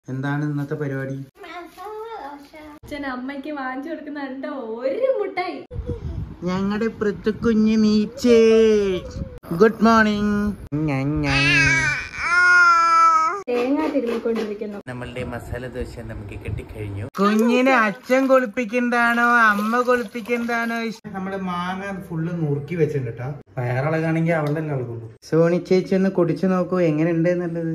എന്താണ് ഇന്നത്തെ പരിപാടി? അച്ഛൻ അമ്മയ്ക്ക് വാങ്ങിച്ചു കൊടുക്കുന്ന ഒരു മുട്ടായി. ഞങ്ങളുടെ പൃഥ്വിക്കുഞ്ഞ് നീച്ചേ. Good morning. തേങ്ങ തിരുമ്മിക്കൊണ്ടിരിക്കുന്നു. നമ്മളുടെ മസാല ദോശ നമുക്ക് കിട്ടിക്കഴിഞ്ഞു. കുഞ്ഞിനെ അച്ഛൻ കൊളിപ്പിക്കുന്നതാണോ അമ്മ കൊളിപ്പിക്കുന്നതാണോ? നമ്മള് മാങ്ങ ഫുള്ള് നുറുക്കി വെച്ചിട്ടുണ്ട് കേട്ടോ. വയറിളകാണെങ്കിൽ അവളുടെ ഇളകുള്ളൂ. സോണി ചേച്ചി ഒന്ന് കുടിച്ചു നോക്കൂ എങ്ങനെയുണ്ട് എന്നുള്ളത്.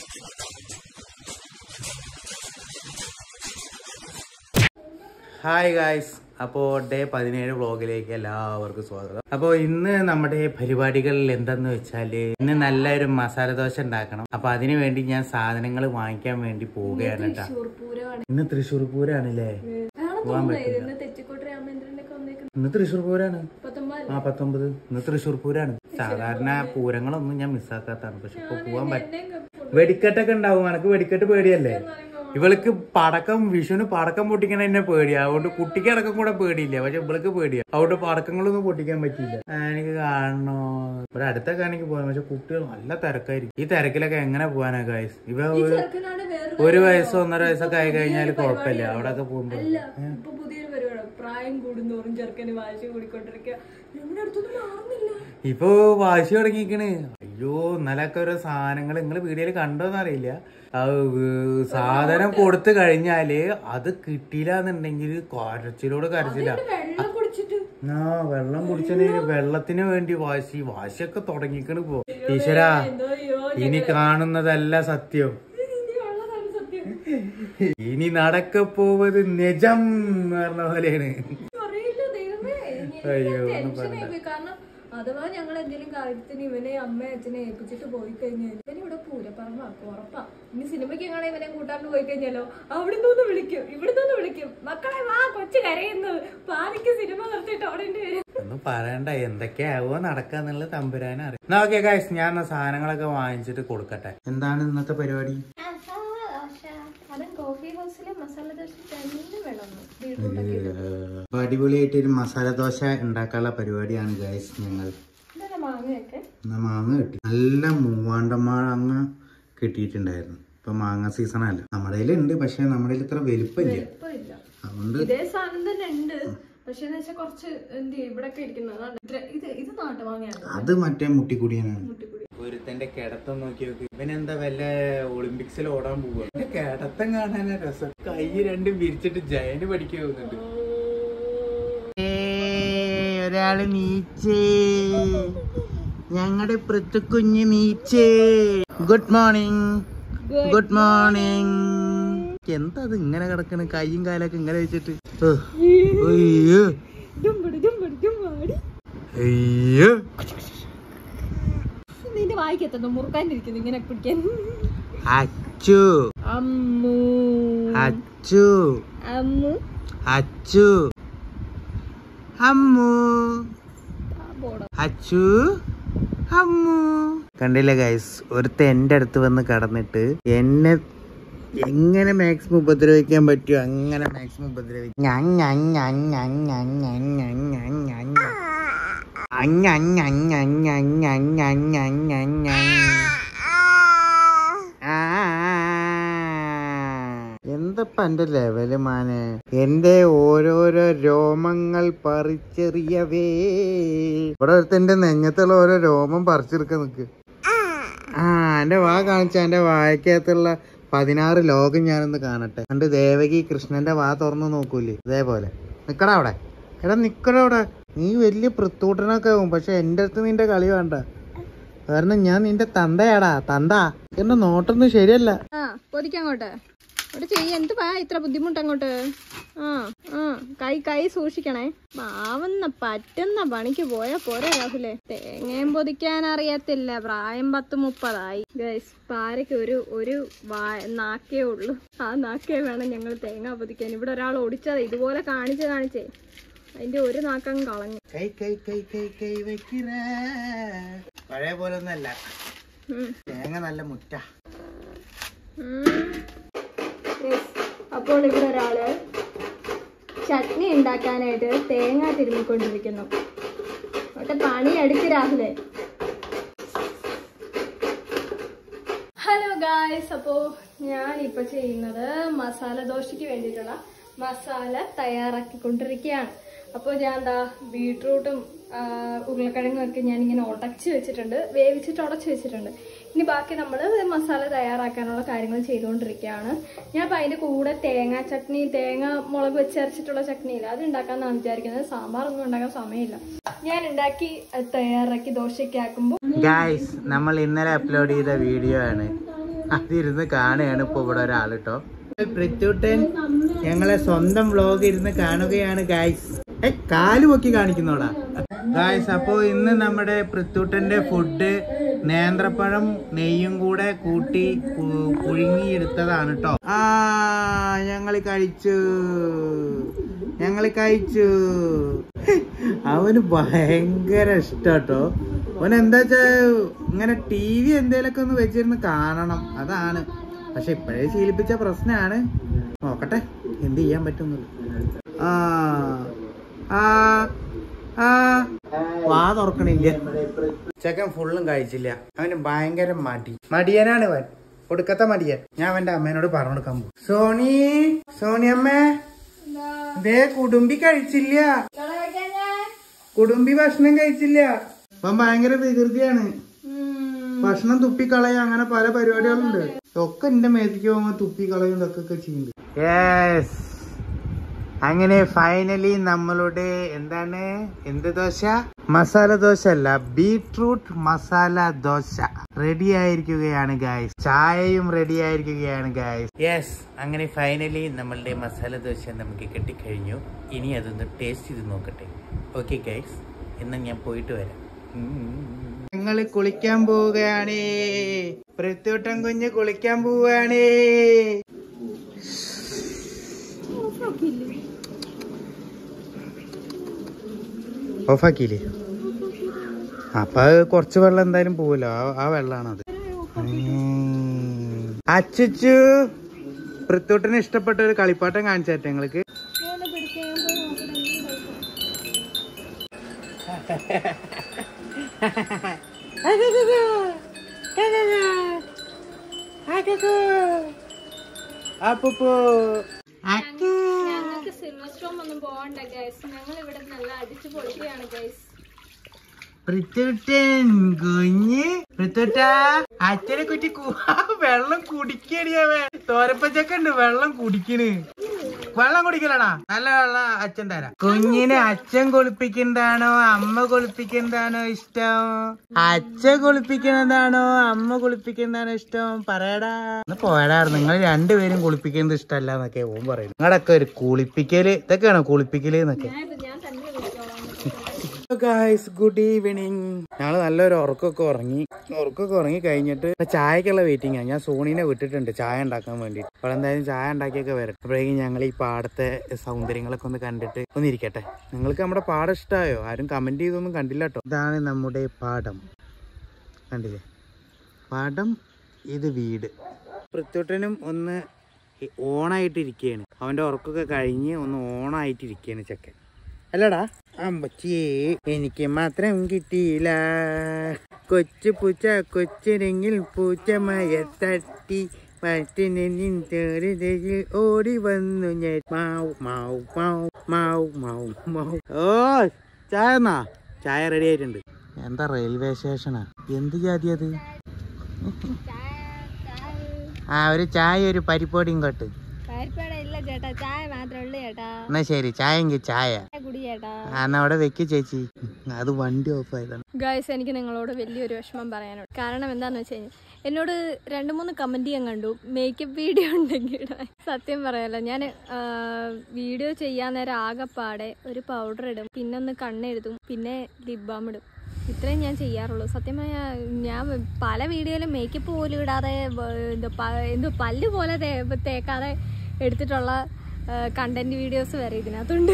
ഹായ് ഗായ്സ്, അപ്പോൾ ഡേ 17 വ്ളോഗിലേക്ക് എല്ലാവർക്കും സ്വാഗതം. അപ്പോൾ ഇന്ന് നമ്മുടെ പരിപാടികളിൽ എന്തെന്ന് വെച്ചാല് ഇന്ന് നല്ലൊരു മസാല ദോശ ഉണ്ടാക്കണം. അപ്പൊ അതിനു വേണ്ടി ഞാൻ സാധനങ്ങൾ വാങ്ങിക്കാൻ വേണ്ടി പോവുകയാണ് കേട്ടോ. ഇന്ന് തൃശ്ശൂർ പൂരാണല്ലേ? പോവാൻ പറ്റില്ല. ഇന്ന് തൃശ്ശൂർ പൂരാണ്. 19. ഇന്ന് തൃശ്ശൂർ പൂരാണ്. സാധാരണ പൂരങ്ങളൊന്നും ഞാൻ മിസ്സാക്കാത്താണ്, പക്ഷെ ഇപ്പൊ പോവാൻ പറ്റും. വെടിക്കെട്ടൊക്കെ ഉണ്ടാവും. എനക്ക് വെടിക്കെട്ട് പേടിയല്ലേ? ഇവൾക്ക് പടക്കം, വിഷുവിന് പടക്കം പൊട്ടിക്കണ എന്നെ പേടിയാ. അതുകൊണ്ട് കുട്ടിക്ക് അടക്കം കൂടെ പേടിയില്ല, പക്ഷെ ഇവൾക്ക് പേടിയാ. അതുകൊണ്ട് പടക്കങ്ങളൊന്നും പൊട്ടിക്കാൻ പറ്റിയില്ല. എനിക്ക് കാണണോ? ഇവിടെ അടുത്തൊക്കെ ആണെങ്കിൽ പോകാൻ, പക്ഷെ കുട്ടികൾ നല്ല തിരക്കായിരിക്കും. ഈ തിരക്കിലൊക്കെ എങ്ങനെ പോകാനാ ഗൈസ്? ഇവ 1 വയസ്സോ 1.5 വയസ്സൊക്കെ ആയി കഴിഞ്ഞാൽ കുഴപ്പമില്ല. അവിടെയൊക്കെ പോകുമ്പോ ഇപ്പൊ വാശി തുടങ്ങിക്കണ്. അയ്യോ, ഇന്നലൊക്കെ ഓരോ സാധനങ്ങൾ നിങ്ങൾ വീഡിയോയിൽ കണ്ടോന്നറിയില്ല. സാധനം കൊടുത്തു കഴിഞ്ഞാല് അത് കിട്ടിയില്ല എന്നുണ്ടെങ്കിൽ കരച്ചിലോട് കരച്ചില്ല. വെള്ളം കുടിച്ചതിന് വെള്ളത്തിന് വേണ്ടി വാശിയൊക്കെ തുടങ്ങിക്കണ്. പോ ഈശ്വരാ, ഇനി കാണുന്നതല്ല സത്യം, ഇനി നടക്കപ്പോവത് നിജം എന്ന് പറഞ്ഞ പോലെയാണ്. അയ്യോ, ഒന്നും പറയണ്ട. അഥവാ ഞങ്ങൾ എന്തെങ്കിലും കാര്യത്തിന് ഇവനെ അമ്മ അച്ഛനെ ഏൽപ്പിച്ചിട്ട് പോയി കഴിഞ്ഞാൽ ഇവന് ഇവിടെ പൂരപ്പറമ്പാക്കും ഉറപ്പാ. ഇനി സിനിമയ്ക്ക് എങ്ങനെ ഇവനെ കൂട്ടാണ്ട് പോയി കഴിഞ്ഞാലോ അവിടെ നിന്ന് വിളിക്കും, ഇവിടെ നിന്ന് വിളിക്കും, മക്കളെ വാ കൊച്ചു കരയുന്നു, പാതിക്ക് സിനിമ നിർത്തിയിട്ട് ഓടേണ്ടി വരും. ഒന്നും പറയണ്ട, എന്തൊക്കെയാവോ നടക്കാന്നുള്ളത് തമ്പുരാനെ അറിയാം. എന്നാ ഓക്കെ ഗൈസ്, ഞാൻ സാധനങ്ങളൊക്കെ വാങ്ങിച്ചിട്ട് കൊടുക്കട്ടെ. എന്താണ് ഇന്നത്തെ പരിപാടി? അടിപൊളിയായിട്ട് ഒരു മസാല ദോശ ഉണ്ടാക്കാനുള്ള പരിപാടിയാണ് ഗൈസ്. ഞങ്ങൾ മാങ്ങ കിട്ടി. നല്ല മൂവാണ്ടമാങ്ങ കിട്ടിയിട്ടുണ്ടായിരുന്നു. ഇപ്പൊ മാങ്ങ സീസൺ അല്ല. നമ്മുടെ കയ്യിലുണ്ട്, പക്ഷെ നമ്മുടെ കയ്യിൽ ഇത്ര വലുപ്പമില്ല. അതുകൊണ്ട് ഇതേ സാധനം തന്നെ ഉണ്ട്, പക്ഷെ അത് മറ്റേ മുട്ടിക്കുടിയനാണ്. ഒരുത്തന്റെ കിടത്തം നോക്കി നോക്കി. ഇവനെന്താ വല്ല ഒളിമ്പിക്സിൽ ഓടാൻ പോവുക? കിടത്തം കാണാനാ രസം. കൈ രണ്ടും വിരിച്ചിട്ട് ജയന്റ് പഠിക്കാൻ പോകുന്നുണ്ട്. ഒരാള് നീച്ചേ. ഞങ്ങളുടെ പൃഥ്വിക്കുഞ്ഞ് നീച്ചേ. Good morning. Good morning. എന്താ അത് ഇങ്ങനെ കിടക്കണ്? കൈയും കാലൊക്കെ ഇങ്ങനെ വെച്ചിട്ട്. അയ്യോ അയ്യോ, നിന്റെ വായിക്കെത്തുന്നു മുറുക്കാനിരിക്കുന്നു ഇങ്ങനെ പിടിക്കാൻ. അച്ചു അമ്മു അച്ചു അമ്മു അച്ചു അമ്മു അച്ചു അമ്മു. കണ്ടില്ലേ ഗൈസ്, ഒരുത്ത എന്റെ അടുത്ത് വന്ന് കടന്നിട്ട് എന്നെ എങ്ങനെ മാക്സിമം ഉപദ്രവിക്കാൻ പറ്റുമോ അങ്ങനെ മാക്സിമം ഉപദ്രവിക്കും. എന്തപ്പ എന്റെ ലെവല് മാനെ. എന്റെ ഓരോരോ രോമങ്ങൾ പറിച്ചെറിയവേ. ഇവിടെ അടുത്ത് എന്റെ നെഞ്ഞത്തുള്ള ഓരോ രോമം പറിച്ചെടുക്കാൻ നിക്ക്. എന്റെ വാ കാണിച്ച എന്റെ വായക്കകത്തുള്ള 16 ലോകം ഞാനൊന്ന് കാണട്ടെ. കണ്ട് ദേവകി കൃഷ്ണന്റെ വാ തുറന്നു നോക്കൂലേ, അതേപോലെ. നിക്കടാ അവിടെ. എടാ നിക്കടാ അവിടെ. നീ വലിയ പൃത്തൂട്ടനൊക്കെ ആവും, പക്ഷെ എന്റെ അടുത്ത് നിന്റെ കളി വേണ്ട. കാരണം ഞാൻ നിന്റെ തന്തയാടാ. തന്ത എന്റെ നോട്ടൊന്നും ശരിയല്ല. പൊതിക്കങ്ങോട്ട് അവിടെ ചെയ്യ. എന്ത് ഇത്ര ബുദ്ധിമുട്ട് അങ്ങോട്ട്. കൈ സൂക്ഷിക്കണേ. ആവുന്ന പറ്റുന്ന പണിക്ക് പോയാ പോരെ രാഹുലേ. തേങ്ങയും പൊതിക്കാൻ അറിയത്തില്ല. പ്രായം 10-30 ഗൈസ്. പാരയ്ക്ക് ഒരു നാക്കേ ഉള്ളൂ. ആ നാക്കേ വേണം ഞങ്ങൾ തേങ്ങ പൊതിക്കാൻ. ഇവിടെ ഒരാൾ ഓടിച്ചത് ഇതുപോലെ കാണിച്ചേ അതിന്റെ ഒരു നാക്കം കളഞ്ഞു. പഴയ പോലെ ഒന്നല്ല, തേങ്ങ നല്ല മുറ്റ. അപ്പോൾ ഇവിടെ ഒരാള് ചട്നി ഉണ്ടാക്കാനായിട്ട് തേങ്ങ തിരുമ്മിക്കൊണ്ടിരിക്കുന്നു. അവിടെ പണി എടുക്ക് രാഹുലേ. ഹലോ ഗായ്സ്, അപ്പോൾ ഞാനിപ്പോൾ ചെയ്യുന്നത് മസാല ദോശയ്ക്ക് വേണ്ടിയിട്ടുള്ള മസാല തയ്യാറാക്കിക്കൊണ്ടിരിക്കുകയാണ്. അപ്പോൾ ഞാൻ എന്താ ബീട്രൂട്ടും ഉരുളക്കിഴങ്ങും ഒക്കെ ഞാനിങ്ങനെ ഉടച്ച് വെച്ചിട്ടുണ്ട്, വേവിച്ചിട്ട് ഉടച്ച് വെച്ചിട്ടുണ്ട്. ഇനി ബാക്കി നമ്മൾ മസാല തയ്യാറാക്കാനുള്ള കാര്യങ്ങൾ ചെയ്തുകൊണ്ടിരിക്കുകയാണ്. ഞാൻ അപ്പോൾ അതിൻ്റെ കൂടെ തേങ്ങ ചട്നി, തേങ്ങ മുളക് വെച്ചരച്ചിട്ടുള്ള ചട്നിയില്ല, അത് ഉണ്ടാക്കാമെന്നാണ് വിചാരിക്കുന്നത്. സാമ്പാറൊന്നും ഉണ്ടാക്കാൻ സമയമില്ല. ഞാൻ ഉണ്ടാക്കി തയ്യാറാക്കി ദോശയ്ക്ക് ആക്കുമ്പോൾ ഗായ്സ്, നമ്മൾ ഇന്നലെ അപ്ലോഡ് ചെയ്ത വീഡിയോ ആണ്, അതിരുന്ന് കാണുകയാണ് ഇപ്പൊ ഇവിടെ ഒരാൾ കേട്ടോ. പൃഥ്വിട്ടൻ ഞങ്ങളെ സ്വന്തം വ്ലോഗ് ഇരുന്ന് കാണുകയാണ് ഗായ്സ്. കാല് പൊക്കി കാണിക്കുന്നോടാ ഗായ്സ്. അപ്പോ ഇന്ന് നമ്മുടെ പൃഥ്വിട്ടന്റെ ഫുഡ് നേന്ത്രപ്പഴം നെയ്യും കൂടെ കൂട്ടി പുഴുങ്ങിയെടുത്തതാണ് കേട്ടോ. ഞങ്ങള് കഴിച്ചു. അവന് ഭയങ്കര ഇഷ്ടാട്ടോ. അവൻ എന്താ വെച്ചാ ഇങ്ങനെ TV എന്തേലൊക്കെ ഒന്ന് വെച്ചിരുന്ന് കാണണം, അതാണ്. പക്ഷെ ഇപ്പോഴേ ശീലിപ്പിച്ച പ്രശ്നമാണ്. നോക്കട്ടെ എന്ത് ചെയ്യാൻ പറ്റുന്നത്. വാ തുറക്കണില്ല. ചെക്കൻ ഫുള്ളും കഴിച്ചില്ല. അവന് ഭയങ്കര മടിയനാണ് അവൻ, ഒടുക്കത്തെ മടിയൻ. ഞാൻ അവന്റെ അമ്മേനോട് പറഞ്ഞു കൊടുക്കാൻ പോകും. സോണിയമ്മേ ദേ കുടുംബി കഴിച്ചില്ല, കുടുംബി ഭക്ഷണം കഴിച്ചില്ല. അവൻ ഭയങ്കര വികൃതിയാണ്, ഭക്ഷണം തുപ്പിക്കളയും, അങ്ങനെ പല പരിപാടികളുണ്ട്. ഒക്കെ എന്റെ മേത്തേക്ക് പോകുമ്പോ തുപ്പിക്കളയും ഇതൊക്കെ ചെയ്യുന്നുണ്ട്. യെസ്, അങ്ങനെ ഫൈനലി നമ്മളുടെ എന്ത് ദോശ, മസാല ദോശ അല്ല, ബീട്രൂട്ട് മസാല ദോശ റെഡി ആയിരിക്കുകയാണ് ഗായ്സ്. ചായയും റെഡി ആയിരിക്കുകയാണ് ഗായ്സ്. യെസ്, അങ്ങനെ ഫൈനലി നമ്മളുടെ മസാല ദോശ നമുക്ക് കിട്ടിക്കഴിഞ്ഞു. ഇനി അതൊന്ന് ടേസ്റ്റ് ചെയ്ത് നോക്കട്ടെ. ഓക്കെ ഗായ്സ്, എന്നാ ഞാൻ പോയിട്ട് വരാം. ഞങ്ങള് കുളിക്കാൻ പോവുകയാണ്. പൃഥ്വിട്ടൻ കുഞ്ഞ് കുളിക്കാൻ പോവുകയാണ്. ഓഫാക്കിയില്ലേ? അപ്പൊ കുറച്ച് വെള്ളം എന്തായാലും പോവല്ലോ, ആ വെള്ളാണത്. അച്ചു, പൃഥ്വിട്ടന് ഇഷ്ടപ്പെട്ട ഒരു കളിപ്പാട്ടം കാണിച്ചാട്ടെ ഞങ്ങൾക്ക്. ഞങ്ങൾക്ക് സിൽവർ സ്റ്റോം ഒന്നും പോകണ്ട ഗൈസ്, ഞങ്ങൾ ഇവിടെ നല്ല അടിച്ചു പൊളിക്കുകയാണ് ഗൈസ്. പൃഥ്വിട്ടൻ കുഞ്ഞ്, അച്ഛനെ കുറ്റി വെള്ളം കുടിക്കടിയാവേ. തോരപ്പച്ചക്ക ഉണ്ട്, വെള്ളം കുടിക്കലടാ. നല്ല വെള്ളം അച്ഛൻ തരാം. കുഞ്ഞിനെ അച്ഛൻ കുളിപ്പിക്കുന്നതാണോ അമ്മ കുളിപ്പിക്കുന്നതാണോ ഇഷ്ടം? അച്ഛൻ കുളിപ്പിക്കുന്നതാണോ അമ്മ കുളിപ്പിക്കുന്നതാണോ ഇഷ്ടം? പറയടാ. പോയടാ, നിങ്ങൾ രണ്ടുപേരും കുളിപ്പിക്കുന്നത് ഇഷ്ടമല്ല എന്നൊക്കെ ഓൻ പറയുന്നു. നിങ്ങളൊക്കെ ഒരു കുളിപ്പിക്കല്, ഇതൊക്കെയാണോ കുളിപ്പിക്കല് എന്നൊക്കെ. Guys, good evening. ഞങ്ങള് നല്ലൊരു ഉറക്കൊക്കെ ഉറങ്ങി കഴിഞ്ഞിട്ട് ചായക്കുള്ള വെയിറ്റിംഗ് ആണ്. ഞാൻ സോണീനെ വിട്ടിട്ടുണ്ട് ചായ ഉണ്ടാക്കാൻ വേണ്ടിട്ട്. അപ്പോൾ എന്തായാലും ചായ ഉണ്ടാക്കിയൊക്കെ വരും. അപ്പോഴേക്കും ഞങ്ങൾ ഈ പാടത്തെ സൗന്ദര്യങ്ങളൊക്കെ ഒന്ന് കണ്ടിട്ട് ഒന്നിരിക്കട്ടെ. നിങ്ങൾക്ക് നമ്മുടെ പാടം ഇഷ്ടമായോ? ആരും കമന്റ് ചെയ്തൊന്നും കണ്ടില്ല കേട്ടോ. ഇതാണ് നമ്മുടെ പാടം, കണ്ടില്ലേ? പാടം, ഇത് വീട്. പൃഥ്വിട്ടനും ഒന്ന് ഓണായിട്ടിരിക്കുകയാണ്. അവന്റെ ഉറക്കൊക്കെ കഴിഞ്ഞ് ഒന്ന് ഓണായിട്ടിരിക്കുകയാണ് ചെക്കൻ, അല്ലടാ? അമ്പച്ചിയെ എനിക്ക് മാത്രം കിട്ടിയില്ല. കൊച്ചു പൂച്ച കൊച്ചിനെങ്കിൽ പൂച്ചമയ തട്ടി പറ്റിനിൽ ഓടി വന്നു ഞാൻ. മാവ് മാവ് മാവ് മാവ് മാവ് മാവ്. ഓ ചായ എന്നാ? ചായ റെഡി ആയിട്ടുണ്ട്. എന്താ റെയിൽവേ സ്റ്റേഷനാ? എന്ത് ജാതി അത്? ഒരു ചായ ഒരു പരിപ്പോടിയും കൊട്ട്. എന്നാ ശരി, ചായെങ്കിൽ ചായ എന്നാ അവിടെ വെക്ക് ചേച്ചി. അത് വണ്ടി ഓഫ് ആയതാണ്. ഗായ്സ്, എനിക്ക് നിങ്ങളോട് വലിയൊരു വിഷമം പറയാനുണ്ട്. കാരണം എന്താന്ന് വെച്ച് കഴിഞ്ഞാൽ എന്നോട് 2-3 കമന്റ് ചെയ്യാൻ കണ്ടു മേക്കപ്പ് വീഡിയോ ഉണ്ടെങ്കിൽ. സത്യം പറയാലോ, ഞാൻ വീഡിയോ ചെയ്യാൻ നേരം ആകെപ്പാടെ ഒരു പൗഡർ ഇടും, പിന്നെ ഒന്ന് കണ്ണെഴുതും, പിന്നെ ലിപ് ബാം ഇടും. ഇത്രയും ഞാൻ ചെയ്യാറുള്ളൂ. സത്യമായ ഞാൻ പല വീഡിയോയിലും മേക്കപ്പ് പോലും ഇടാതെ എന്തോ പല്ല് പോലെ തേക്കാതെ എടുത്തിട്ടുള്ള കണ്ടന്റ് വീഡിയോസ് വരെ ഇതിനകത്തുണ്ട്.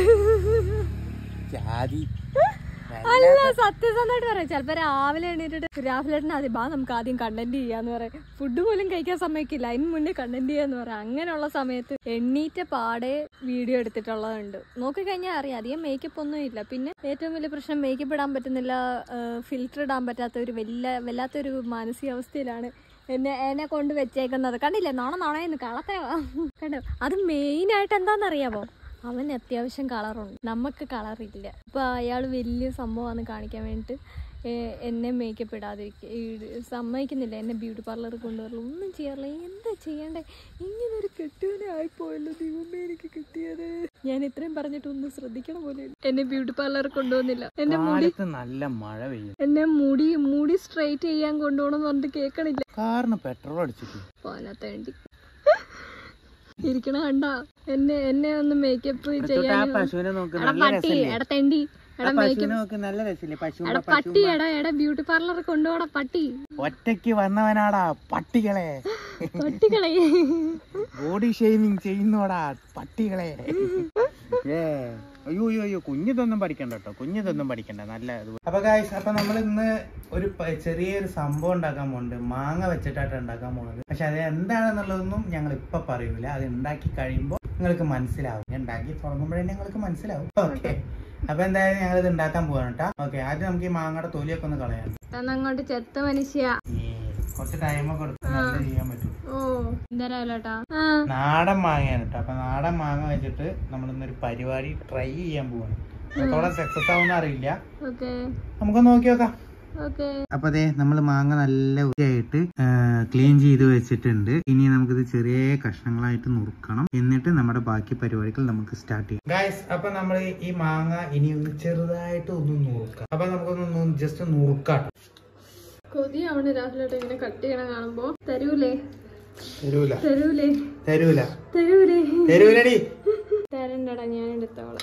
അല്ല, സത്യസന്ധമായിട്ട് പറയാം. ചിലപ്പോ രാവിലെ എണീറ്റിട്ട് രാഹുലേട്ടൻ ആദ്യം നമുക്ക് ആദ്യം കണ്ടന്റ് ചെയ്യാന്ന് പറയാം. ഫുഡ് പോലും കഴിക്കാൻ സമ്മതിക്കില്ല, അതിന് മുന്നേ കണ്ടന്റ് ചെയ്യാന്ന് പറയാം. അങ്ങനെയുള്ള സമയത്ത് എണ്ണീറ്റ പാടെ വീഡിയോ എടുത്തിട്ടുള്ളതുണ്ട്. നോക്കിക്കഴിഞ്ഞാൽ അറിയാം അധികം മേക്കപ്പ് ഒന്നും ഇല്ല. പിന്നെ ഏറ്റവും വലിയ പ്രശ്നം മേക്കപ്പ് ഇടാൻ പറ്റുന്നില്ല, ഫിൽറ്റർ ഇടാൻ പറ്റാത്ത ഒരു വല്ലാത്തൊരു മാനസികാവസ്ഥയിലാണ് എന്നെ കൊണ്ട് വെച്ചേക്കുന്നത് കണ്ടില്ലേ? നോണയെന്ന് കളത്തെ കണ്ടോ? അത് മെയിനായിട്ട് എന്താണെന്നറിയാമോ? അവന് അത്യാവശ്യം കളറുണ്ട്, നമുക്ക് കളറില്ല. അപ്പോൾ അയാൾ വലിയ സംഭവമാണ് കാണിക്കാൻ വേണ്ടിയിട്ട് എന്നെ മേക്കപ്പ് സമ്മതിക്കുന്നില്ല. എന്നെ ബ്യൂട്ടി പാർലറിൽ കൊണ്ടുവരില്ല, ഒന്നും ചെയ്യാറില്ല. എന്താ ചെയ്യണ്ടേ? ഇങ്ങനൊരു കെട്ടുവനെ ആയിപ്പോയല്ലോ ദൈവമേ, എനിക്ക് കിട്ടിയത്. ഞാൻ ഇത്രയും പറഞ്ഞിട്ടൊന്നും ശ്രദ്ധിക്കണം പോലെ. എന്നെ ബ്യൂട്ടി പാർലറിൽ കൊണ്ടുപോകുന്നില്ല. എന്റെ മുടി നല്ല മഴ പെയ്യും. എന്നെ മുടി സ്ട്രൈറ്റ് ചെയ്യാൻ കൊണ്ടുപോകണം എന്ന് പറഞ്ഞിട്ട് കേൾക്കണില്ല. കാറിന് പെട്രോൾ അടിച്ചിട്ട് പോനത്തേണ്ടി ഇരിക്കണ കണ്ടാ? എന്നെ ഒന്ന് മേക്കപ്പ് ചെയ്യാൻ പട്ടി. എടാ ബ്യൂട്ടി പാർലർ കൊണ്ടുപോടാ പട്ടി. ഒറ്റയ്ക്ക് വന്നവനാടാ പട്ടികളെ. ബോഡി ഷെയ്മിങ് ചെയ്യുന്നോടാ പട്ടികളെ. അയ്യോ കുഞ്ഞിതൊന്നും പഠിക്കണ്ട കേട്ടോ, കുഞ്ഞിതൊന്നും പഠിക്കണ്ട. നല്ല. അപ്പൊ ഗായ്സ്, അപ്പൊ നമ്മൾ ഇന്ന് ഒരു ചെറിയൊരു സംഭവം ഉണ്ടാക്കാൻ പോകുന്നുണ്ട്. മാങ്ങ വെച്ചിട്ടാണ് ഉണ്ടാക്കാൻ പോകുന്നത്. പക്ഷെ അത് എന്താണെന്നുള്ളതൊന്നും ഞങ്ങൾ ഇപ്പൊ പറയൂല. അത് ഉണ്ടാക്കി കഴിയുമ്പോൾ നിങ്ങൾക്ക് മനസ്സിലാവും. ഉണ്ടാക്കി തുടങ്ങുമ്പോഴേ നിങ്ങൾക്ക് മനസ്സിലാവും. ഓക്കെ, അപ്പൊ എന്തായാലും ഞങ്ങൾ ഇത് ഉണ്ടാക്കാൻ പോവാണ് കേട്ടോ. ഓക്കെ, ആദ്യം നമുക്ക് ഈ മാങ്ങയുടെ തൊലിയൊക്കെ ഒന്ന് കളയാം. അങ്ങോട്ട് ചെത്ത മനുഷ്യ കുറച്ച് ടൈമൊക്കെ എടുത്ത് ചെയ്യാൻ പറ്റും. നാടൻ മാങ്ങയാണ് കേട്ടോ. അപ്പൊ നാടൻ മാങ്ങ വെച്ചിട്ട് നമ്മളിന്നൊരു പരിപാടി ട്രൈ ചെയ്യാൻ പോവാണ്. എത്രത്തോളം സക്സസ് ആവുന്ന അറിയില്ല, നമുക്ക് നോക്കി നോക്കാം. അപ്പൊ അതെ, നമ്മൾ മാങ്ങ നല്ല വൃത്തിയായിട്ട് ക്ലീൻ ചെയ്ത് വെച്ചിട്ടുണ്ട്. ഇനി നമുക്കിത് ചെറിയ കഷ്ണങ്ങളായിട്ട് നുറുക്കണം. എന്നിട്ട് നമ്മുടെ ബാക്കി പരിപാടികൾ നമുക്ക് സ്റ്റാർട്ട് ചെയ്യാം. ഗൈസ്, അപ്പൊ നമ്മൾ ഈ മാങ്ങ ഇനി ഒന്ന് ചെറുതായിട്ട് ഒന്ന് നുറുക്കാം. അപ്പൊ നമുക്കൊന്ന് ജസ്റ്റ് നുറുക്കാട്ടോ. കൊതിയാവണ് രാഹുലേട്ട ഇങ്ങനെ കട്ട് ചെയ്യണം കാണുമ്പോ. തരൂലേ തരണ്ടടാ, ഞാൻ എടുത്തോളാം.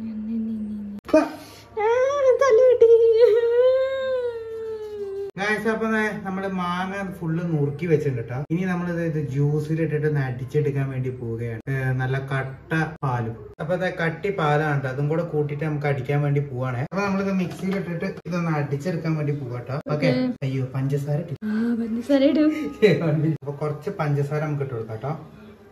അപ്പൊ നമ്മള് മാങ്ങ ഫുള്ള് നുറുക്കി വെച്ചിട്ടുണ്ട് കേട്ടോ. ഇനി നമ്മളിത് ജ്യൂസിലിട്ടിട്ട് ഒന്ന് അടിച്ചെടുക്കാൻ വേണ്ടി പോവുകയാണ്. നല്ല കട്ട പാലും. അപ്പൊ കട്ടി പാലാണ് കേട്ടോ. അതും കൂടെ കൂട്ടിട്ട് നമുക്ക് അടിക്കാൻ വേണ്ടി പോവാണ്. അപ്പൊ നമ്മളിത് മിക്സിയിലിട്ടിട്ട് ഇതൊന്ന് അടിച്ചെടുക്കാൻ വേണ്ടി പോവാട്ടോ. ഓക്കെ. അയ്യോ, പഞ്ചസാര അപ്പൊ കുറച്ച് പഞ്ചസാര നമുക്ക് ഇട്ട് കൊടുക്കാം കേട്ടോ.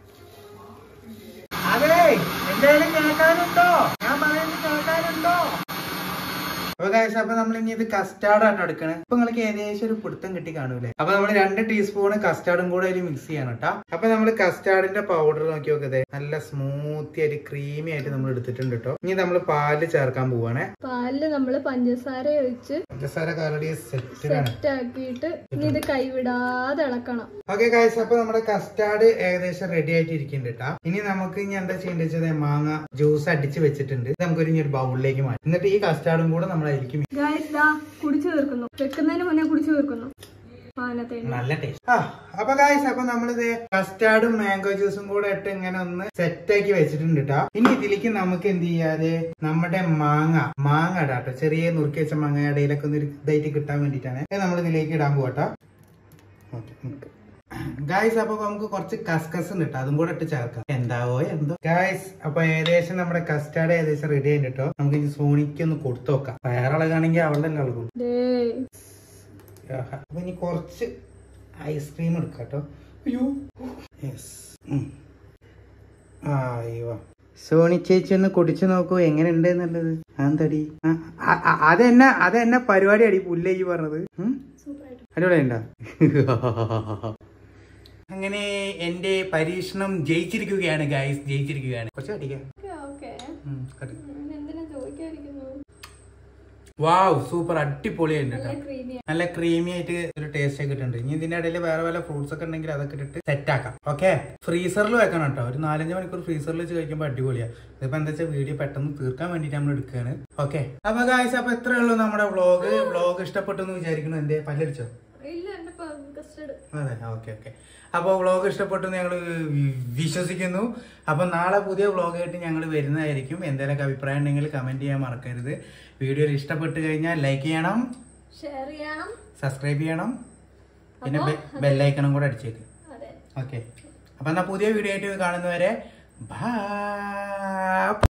അതെ, എന്തായാലും കേൾക്കാനുണ്ടോ? ഞാൻ പറയുന്നത് കേൾക്കാനുണ്ടോ? അപ്പൊ ഗൈസ്, അപ്പൊ നമ്മൾ ഇനി ഇത് കസ്റ്റാർഡ് ആണ് എടുക്കണേ. അപ്പൊ നിങ്ങൾക്ക് ഏകദേശം ഒരു പിടുത്തം കിട്ടി കാണൂലേ? അപ്പൊ നമ്മൾ 2 ടീസ്പൂൺ കസ്റ്റാർഡും കൂടെ അതിൽ മിക്സ് ചെയ്യണം കേട്ടോ. അപ്പൊ നമ്മൾ കസ്റ്റാർഡിന്റെ പൗഡർ നോക്കി നോക്കതേ, നല്ല സ്മൂത്തി ആയിട്ട് ക്രീമി ആയിട്ട് നമ്മൾ എടുത്തിട്ടുണ്ട് കേട്ടോ. ഇനി നമ്മൾ പാല് ചേർക്കാൻ പോവാണ്. പാലില് നമ്മള് പഞ്ചസാര ഒഴിച്ച് പഞ്ചസാര കാലടി സെറ്റ് ആക്കിയിട്ട് ഇനി ഇത് കൈവിടാതെ ഇളക്കണം. ഓക്കെ ഗൈസ്, അപ്പൊ നമ്മുടെ കസ്റ്റാർഡ് ഏകദേശം റെഡി ആയിട്ട് ഇരിക്കുന്നുണ്ട് കേട്ടോ. ഇനി നമുക്ക് ഇനി എന്താ ചെയ്യേണ്ടത് വെച്ചാൽ മാങ്ങ ജ്യൂസ് അടിച്ച് വെച്ചിട്ടുണ്ട്. നമുക്കൊരു ഇനി ഒരു ബൗളിലേക്ക് മാറ്റാം. എന്നിട്ട് ഈ കസ്റ്റാർഡും കൂടെ നമ്മൾ കുടിച്ചു തീർക്കുന്നു. വെക്കുന്നതിന് മുന്നേ കുടിച്ചു തീർക്കുന്നു. നല്ല ടേസ്റ്റ്. അപ്പൊ ഗൈസ്, അപ്പൊ നമ്മളിത് കസ്റ്റാർഡും മാംഗോ ജ്യൂസും കൂടെ ഇട്ട് ഇങ്ങനെ ഒന്ന് സെറ്റ് ആക്കി വെച്ചിട്ടുണ്ട് കേട്ടോ. ഇനി ഇതിലേക്ക് നമുക്ക് എന്ത് ചെയ്യാതെ നമ്മുടെ മാങ്ങ ഇടാട്ടോ. ചെറിയ നുറുക്കി വെച്ച മാങ്ങ ഇടയിലൊക്കെ ഒന്ന് ഇതായിട്ട് കിട്ടാൻ വേണ്ടിട്ടാണ് നമ്മൾ ഇതിലേക്ക് ഇടാൻ പോകട്ടോ. ഗായ്സ്, അപ്പൊ നമുക്ക് കുറച്ച് കസ്കസ് ഉണ്ട് കേട്ടോ. അതും കൂടെ ഇട്ട് ചേർക്കാം. എന്താവോ എന്തോ. ഗായ്സ്, അപ്പൊ ഏകദേശം നമ്മുടെ കസ്റ്റാർഡ് ഏകദേശം റെഡി ആയിട്ട് കേട്ടോ. നമുക്ക് ഇനി സോണിക്ക് ഒന്ന് കൊടുത്തു നോക്കാം. വയറിളകാണെങ്കിൽ അവളുടെ തന്നെ ഇളകും. അപ്പൊ ഇനി കുറച്ച് ഐസ്ക്രീം എടുക്കാം കേട്ടോ. അയ്യോ, അയ്യോ, സോണി ചേച്ചി ഒന്ന് കുടിച്ചു നോക്കൂ എങ്ങനെയുണ്ട് എന്നുള്ളത്. അതടി അതെന്നെ പരിപാടി അടി പുല്ലേജി പറഞ്ഞത്. അടിപൊളിയുണ്ടോ? അങ്ങനെ എന്റെ പരീക്ഷണം ജയിച്ചിരിക്കുകയാണ് ഗൈസ്, ജയിച്ചിരിക്കുകയാണ്. കുറച്ച് അടിക്കാം. വാവ്, സൂപ്പർ, അടിപൊളിയുണ്ട് കേട്ടോ. നല്ല ക്രീമി ആയിട്ട് ഒരു ടേസ്റ്റ് ഒക്കെ ഇട്ടുണ്ട്. ഇനി ഇതിന്റെ ഇടയിൽ വേറെ വല്ല ഫ്രൂട്ട്സ് ഒക്കെ ഉണ്ടെങ്കിൽ അതൊക്കെ ഇട്ടിട്ട് സെറ്റ് ആക്കാം. ഓക്കെ, ഫ്രീസറിൽ വെക്കണം കേട്ടോ. ഒരു 4-5 മണിക്കൂർ ഫ്രീസറിൽ വെച്ച് കഴിക്കുമ്പോൾ അടിപൊളിയാണ്. ഇതിപ്പോ എന്താ വെച്ചാൽ വീഡിയോ പെട്ടെന്ന് തീർക്കാൻ വേണ്ടിട്ട് നമ്മൾ എടുക്കുകയാണ്. ഓക്കെ, അപ്പൊ ഗൈസ്, അപ്പൊ ഇത്രേ ഉള്ളൂ നമ്മുടെ വ്ളോഗ് ഇഷ്ടപ്പെട്ടു എന്ന് വിചാരിക്കുന്നു. എന്റെ പല്ലടിച്ചോ? അതെ, ഓക്കെ. അപ്പോൾ വ്ളോഗ് ഇഷ്ടപ്പെട്ടു ഞങ്ങൾ വിശ്വസിക്കുന്നു. അപ്പം നാളെ പുതിയ വ്ളോഗായിട്ട് ഞങ്ങൾ വരുന്നതായിരിക്കും. എന്തെങ്കിലുമൊക്കെ അഭിപ്രായം ഉണ്ടെങ്കിൽ കമന്റ് ചെയ്യാൻ മറക്കരുത്. വീഡിയോ ഇഷ്ടപ്പെട്ട് കഴിഞ്ഞാൽ ലൈക്ക് ചെയ്യണം, ഷെയർ ചെയ്യണം, സബ്സ്ക്രൈബ് ചെയ്യണം, പിന്നെ ബെല്ലൈക്കണും കൂടെ അടിച്ചേക്ക്. ഓക്കെ, അപ്പം എന്നാൽ പുതിയ വീഡിയോ ആയിട്ട് കാണുന്നവരെ ബൈ.